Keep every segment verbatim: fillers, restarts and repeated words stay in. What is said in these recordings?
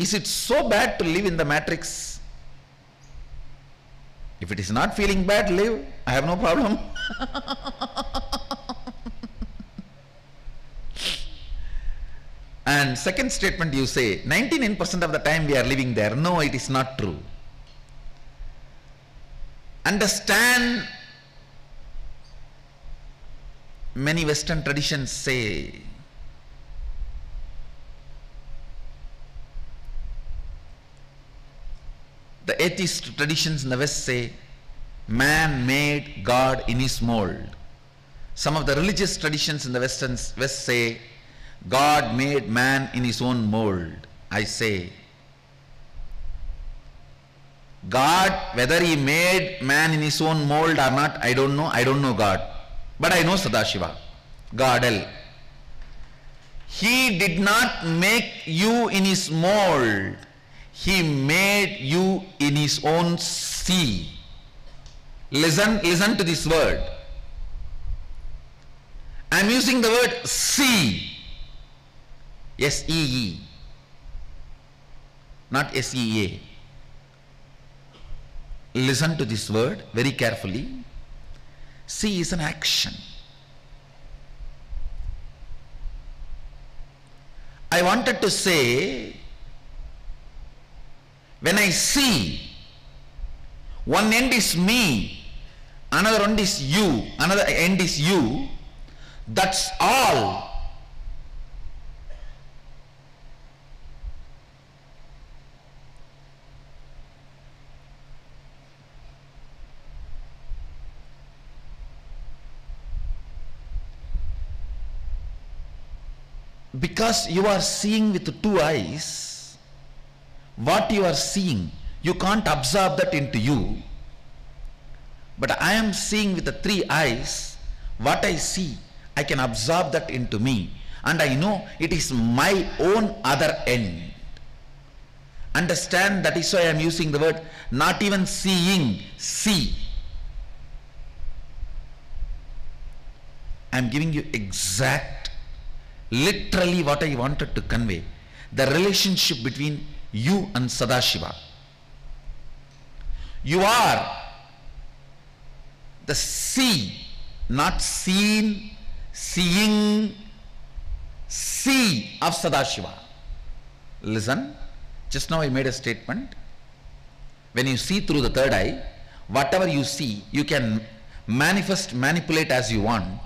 Is it so bad to live in the matrix? If it is not feeling bad, live. I have no problem. And second statement you say, ninety-nine percent of the time we are living there. No, it is not true. Understand, many Western traditions say, the atheist traditions in the West say, man made God in his mold. Some of the religious traditions in the Western West say, God made man in his own mold. I say, God, whether he made man in his own mold or not, I don't know. I don't know God. But I know Sadashiva, Godel. He did not make you in his mold. He made you in his own sea. Listen, listen to this word. I am using the word sea. S E E. Not S E A. Listen to this word very carefully. See is an action. I wanted to say, when I see, one end is me, another end is you, another end is you, that's all. Because you are seeing with two eyes, what you are seeing, you can't absorb that into you. But I am seeing with the three eyes, what I see, I can absorb that into me. And I know it is my own other end. Understand, that is why I am using the word, not even seeing, see. I am giving you exact, literally what I wanted to convey. The relationship between you and Sadashiva. You are the see, not seen, seeing, see of Sadashiva. Listen, just now I made a statement. When you see through the third eye, whatever you see, you can manifest, manipulate as you want.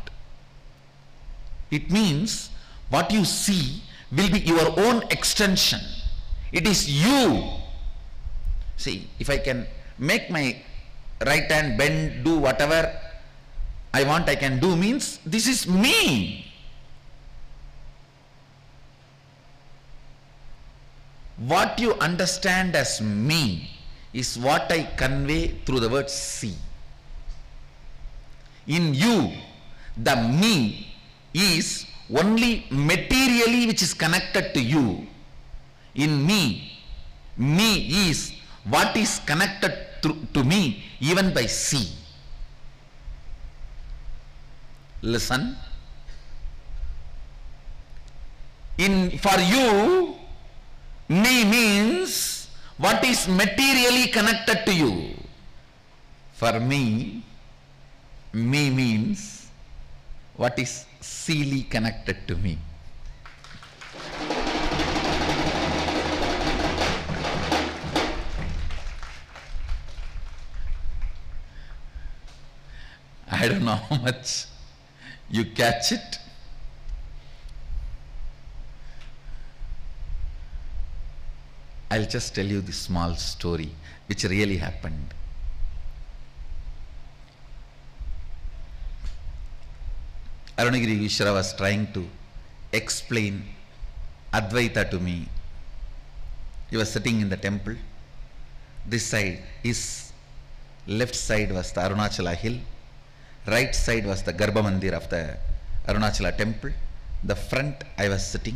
It means what you see will be your own extension. It is you. See, if I can make my right hand bend, do whatever I want I can do, means this is me. What you understand as me is what I convey through the word see. In you, the me is only materially which is connected to you. In me, me is what is connected to, to me even by see. Listen. In for you, me means what is materially connected to you. For me, me means what is seely connected to me. I don't know how much you catch it. I'll just tell you this small story which really happened. Arunagiri Vishra was trying to explain Advaita to me. He was sitting in the temple. This side, his left side was the Arunachala hill. Right side was the Garbha Mandir of the Arunachala temple. The front I was sitting.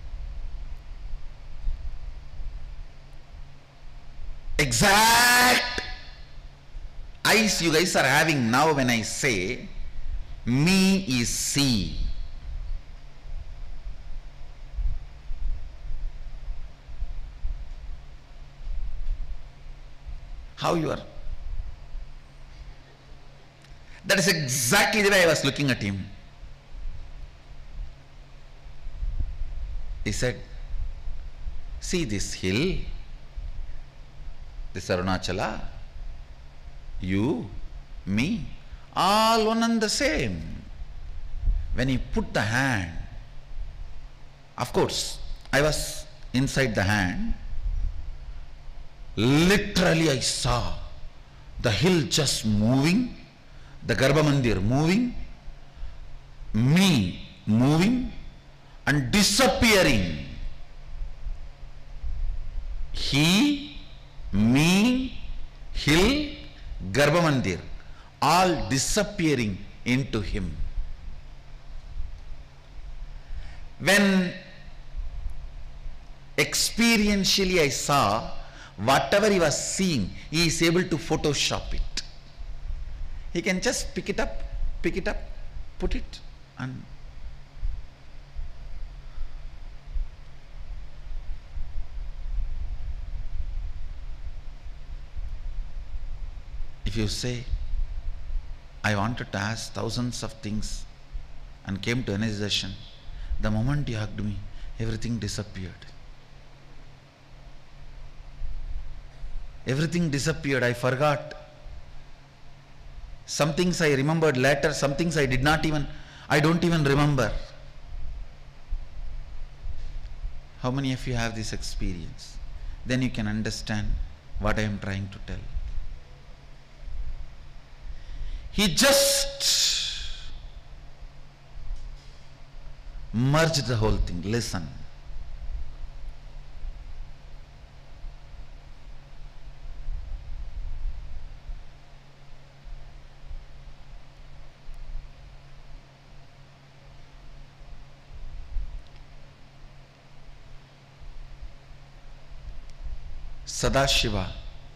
Exact eyes you guys are having now when I say me is see. how you are. That is exactly the way I was looking at him. He said, see this hill, this Arunachala, you, me, all one and the same. When he put the hand, of course, I was inside the hand. Literally I saw the hill just moving, the Garbha Mandir moving, me moving and disappearing. He, me, hill, Garbha Mandir, all disappearing into him. When experientially I saw whatever he was seeing, he is able to Photoshop it. He can just pick it up, pick it up, put it, and if you say, I wanted to ask thousands of things and came to energization, the moment you hugged me, everything disappeared. Everything disappeared. I forgot. Some things I remembered later, some things I did not even, I don't even remember. How many of you have this experience? Then you can understand what I am trying to tell. He just merged the whole thing. Listen. Sadashiva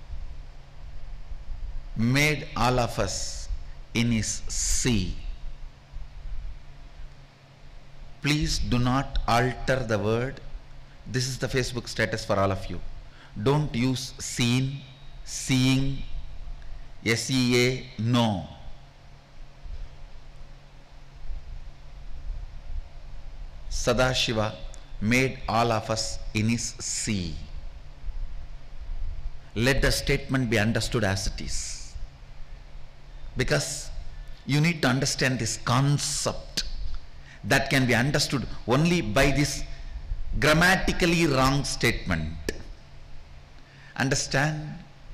made all of us in his sea. Please do not alter the word. This is the Facebook status for all of you. Don't use seen, seeing, S E A, no. Sadashiva made all of us in his sea. Let the statement be understood as it is. Because you need to understand this concept that can be understood only by this grammatically wrong statement. Understand?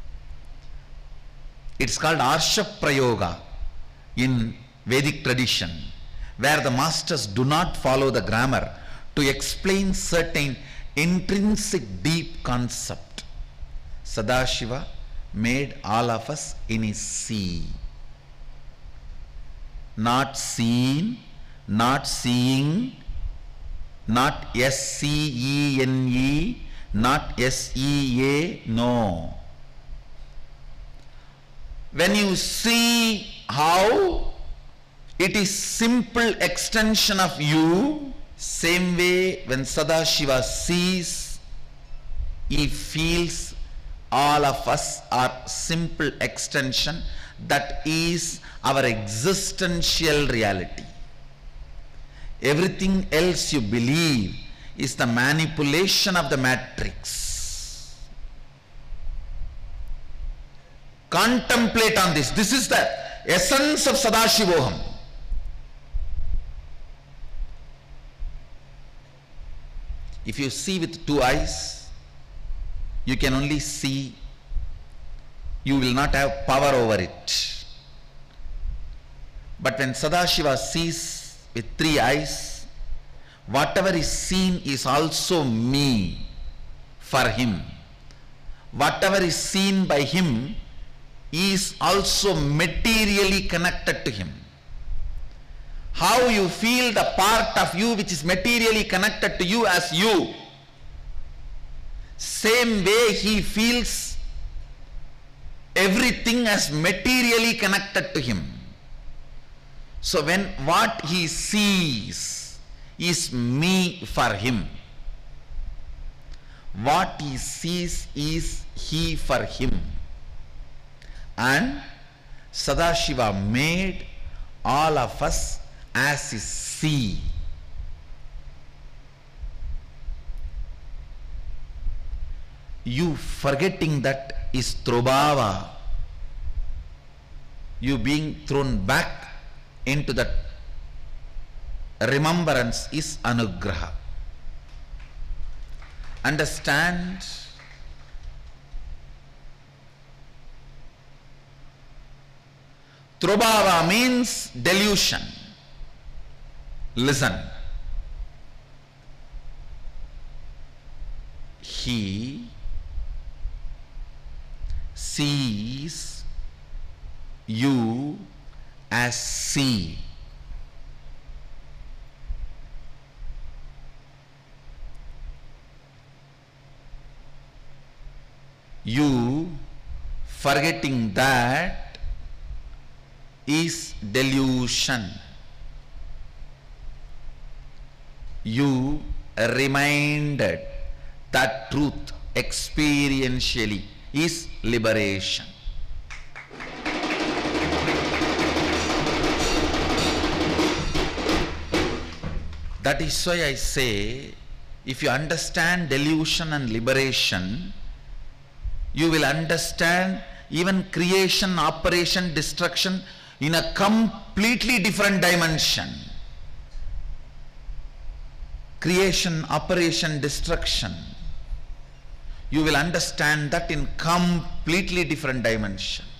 It's called Arsha Prayoga in Vedic tradition, where the masters do not follow the grammar to explain certain intrinsic deep concept. Sadashiva made all of us in his sea. Not seen, not seeing, not S C E N E, not S E A, no. When you see how it is simple extension of you, same way when Sadashiva sees, he feels all of us are simple extension, that is our existential reality. Everything else you believe is the manipulation of the matrix. Contemplate on this. This is the essence of Sadashivoham. If you see with two eyes, you can only see, you will not have power over it. But when Sadashiva sees with three eyes, whatever is seen is also me for him. Whatever is seen by him is also materially connected to him. How you feel the part of you which is materially connected to you as you, same way he feels everything as materially connected to him. So when what he sees is me for him, what he sees is he for him. And Sadashiva made all of us as his sea. You forgetting that is Trobhava. You being thrown back into that remembrance is Anugraha. Understand? Trobhava means delusion. Listen. He sees you as sea. You forgetting that is delusion. You reminded that truth experientially is liberation. That is why I say, if you understand delusion and liberation, you will understand even creation, operation, destruction in a completely different dimension. Creation, operation, destruction. You will understand that in completely different dimension.